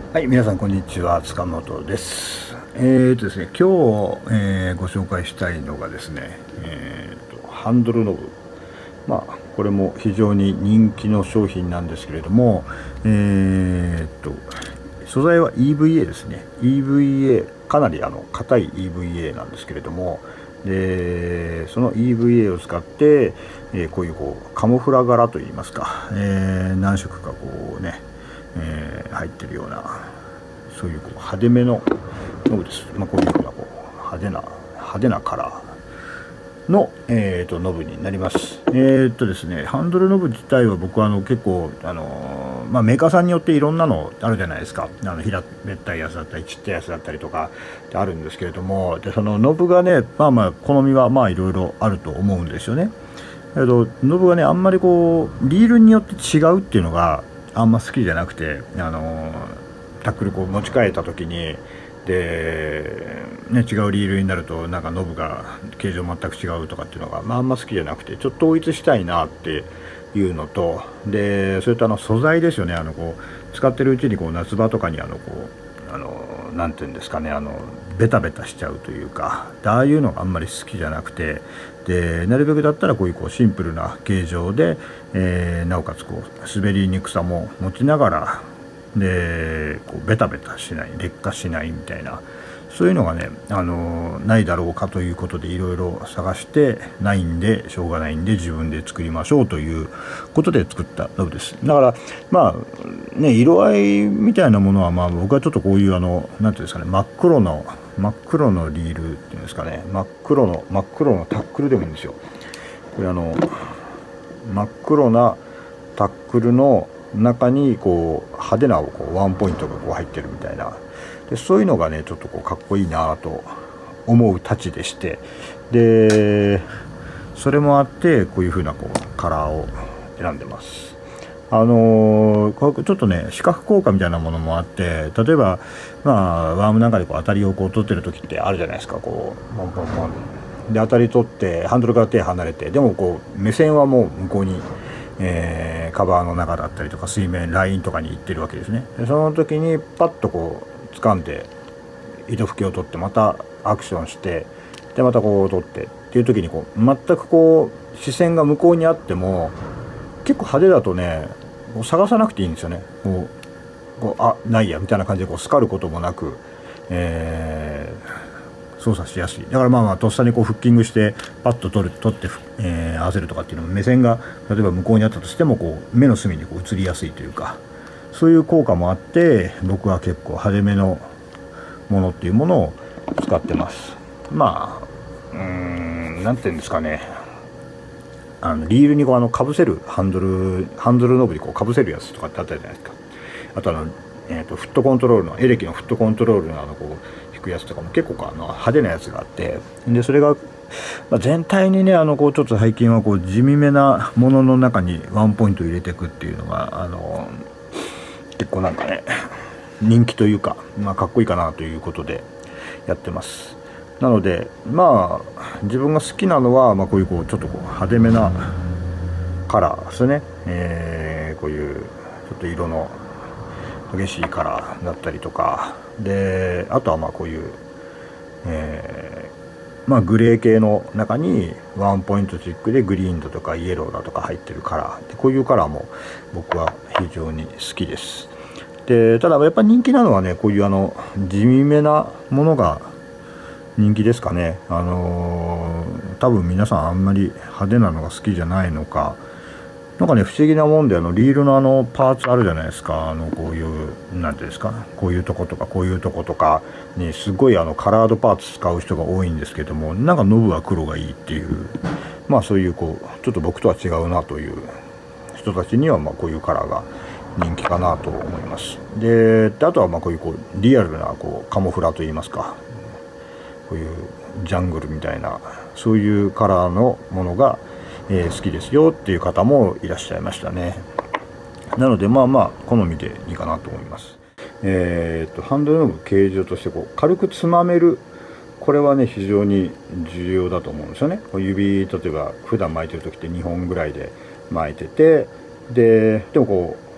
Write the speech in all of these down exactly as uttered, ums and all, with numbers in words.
はい、皆さんこんにちは、塚本です。えーとですね、今日、えーご紹介したいのがですね、えーとハンドルノブ。まあこれも非常に人気の商品なんですけれども、えーと素材は イーブイエー ですね。イーブイエー かなりあの硬い イーブイエー なんですけれども、でその イーブイエー を使って、えーこういうこうカモフラ柄といいますか、えー何色かこうね、えー入ってるような、そういうこう派手めのノブです。まあ、こういうふうなこう派手な派手なカラーの、えー、とノブになります。えー、っとですね、ハンドルノブ自体は僕はあの結構あのーまあ、メーカーさんによっていろんなのあるじゃないですか。あの平べったいやつだったりちっちゃいやつだったりとかってあるんですけれども、でそのノブがね、まあまあ好みはまあいろいろあると思うんですよね。だけどノブがね、あんまりこうリールによって違うっていうのがあんま好きじゃなくて、あのータックルこう持ち替えた時にで、ね、違うリールになるとなんかノブが形状全く違うとかっていうのが、まあ、あんま好きじゃなくて、ちょっと統一したいなっていうのと、でそれとあの素材ですよね。あのこう使ってるうちにこう夏場とかにあのこうあのなんていうんですかね、あのベタベタしちゃうというか、ああいうのがあんまり好きじゃなくて、でなるべくだったらこういうこうシンプルな形状で、えーなおかつこう滑りにくさも持ちながら、でこうベタベタしない、劣化しないみたいな、そういうのがね、あのないだろうかということでいろいろ探して、ないんでしょうがないんで自分で作りましょうということで作ったノブです。だからまあね、色合いみたいなものはまあ僕はちょっとこういうあのなんていうんですかね、真っ黒の真っ黒のリールっていうんですかね、真っ黒の真っ黒のタックルでもいいんですよ。これあの真っ黒なタックルの中にこう派手なこうワンポイントがこう入ってるみたいな、でそういうのがねちょっとこうかっこいいなと思うたちでして、でそれもあってこういう風なこうカラーを選んでます。あのー、ちょっとね視覚効果みたいなものもあって、例えばまあワームなんかでこう当たりをこう取ってる時ってあるじゃないですか。こうポンポンポンで当たり取ってハンドルから手離れて、でもこう目線はもう向こうに、えー、カバーの中だったりとか水面ラインとかに行ってるわけですね。でその時にパッとこう掴んで糸吹きを取ってまたアクションして、でまたこう取ってっていう時にこう全くこう視線が向こうにあっても結構派手だとね、こう探さなくていいんですよね。こうこうあないやみたいな感じでこうスカることもなく、えー操作しやすい。だからまあまあとっさにこうフッキングしてパッと取る取って、えー合わせるとかっていうのも、目線が例えば向こうにあったとしてもこう目の隅にこう映りやすいというか、そういう効果もあって僕は結構派手めのものっていうものを使ってます。まあうーんなんていうんですかね、あのリールにこうあのかぶせるハンドルハンドルノブにこうかぶせるやつとかってあったじゃないですか。あとあの、えー、とフットコントロールのエレキのフットコントロールのあのこう引くやつとかも結構あの派手なやつがあって、でそれが、まあ、全体にねあのこうちょっと最近はこう地味めなものの中にワンポイント入れていくっていうのがあの結構なんかね人気というか、まあ、かっこいいかなということでやってます。なのでまあ自分が好きなのは、まあ、こういうこうちょっとこう派手めなカラーですね。えーこういうちょっと色の激しいカラーだったりとかで、あとはまあこういう、えーまあ、グレー系の中にワンポイントチックでグリーンだとかイエローだとか入ってるカラーで、こういうカラーも僕は非常に好きです。でただやっぱり人気なのはね、こういうあの地味めなものが人気ですかね。あのー多分皆さんあんまり派手なのが好きじゃないのか、なんかね不思議なもんで、あのリールのあのパーツあるじゃないですか。あのこういうなんていうんですか、こういうとことかこういうとことかにすごいあのカラードパーツ使う人が多いんですけども、なんかノブは黒がいいっていう、まあそういうこうちょっと僕とは違うなという人たちにはまあこういうカラーが人気かなと思います。であとはまあこういうこうリアルなこうカモフラといいますか、こういうジャングルみたいなそういうカラーのものがえー好きですよっていう方もいらっしゃいましたね。なのでまあまあ好みでいいかなと思います。えー、とハンドルノブ形状としてこう軽くつまめる、これはね非常に重要だと思うんですよね。こう指、例えば普段巻いてる時ってにほんぐらいで巻いてて、ででもこう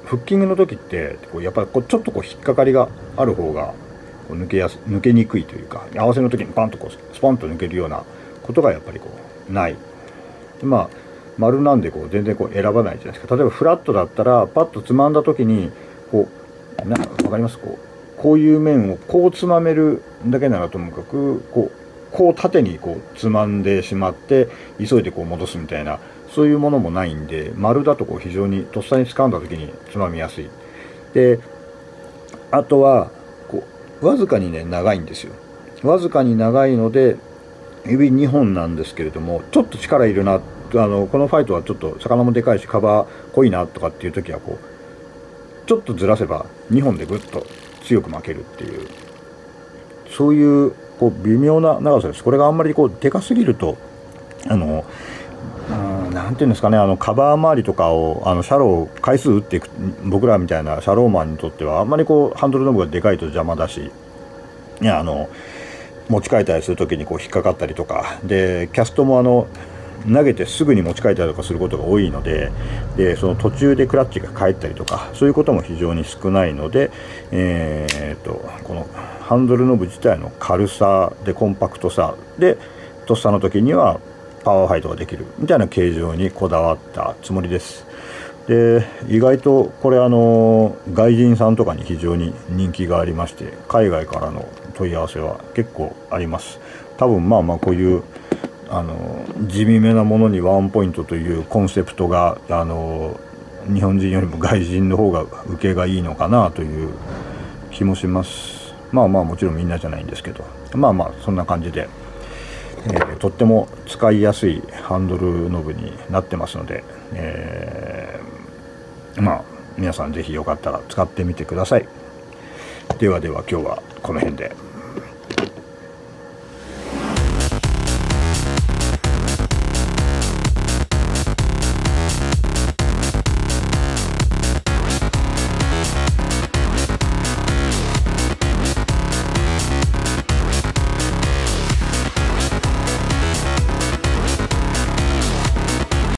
フッキングの時ってこうやっぱりこうちょっとこう引っかかりがある方がこう抜けやす抜けにくいというか、合わせの時にパンとこうスポンと抜けるようなことがやっぱりこうない。でまあ丸なんでこう全然こう選ばないじゃないですか。例えばフラットだったらパッとつまんだ時にこうな分かります？こうこういう面をこうつまめるだけならともかくこうこう縦にこうつまんでしまって急いでこう戻すみたいな、そういうものもないんで、丸だとこう非常にとっさに掴んだ時につまみやすい。であとはこうわずかにね長いんですよ。わずかに長いので指にほんなんですけれども、ちょっと力いるな、あのこのファイトはちょっと魚もでかいしカバー濃いなとかっていう時はこうちょっとずらせばにほんでぐっと強く巻けるっていう、そういうこう微妙な長さです。これがあんまりこうでかすぎるとあのなんていうんですかね、あのカバー周りとかをあのシャローを回数打っていく僕らみたいなシャローマンにとってはあんまりこうハンドルノブがでかいと邪魔だし、いやあの持ち替えたりする時にこう引っかかったりとかで、キャストもあの投げてすぐに持ち替えたりとかすることが多いので、でその途中でクラッチが返ったりとかそういうことも非常に少ないので、えー、とこのハンドルノブ自体の軽さでコンパクトさでとっさの時にはパワーファイトができるみたいな形状にこだわったつもりです。で意外とこれあの外人さんとかに非常に人気がありまして、海外からの問い合わせは結構あります。多分まあまあこういうあの地味めなものにワンポイントというコンセプトがあの日本人よりも外人の方が受けがいいのかなという気もします。まあまあもちろんみんなじゃないんですけど、まあまあそんな感じで、えー、とっても使いやすいハンドルノブになってますので、えー、まあ皆さんぜひよかったら使ってみてください。ではでは今日はこの辺で。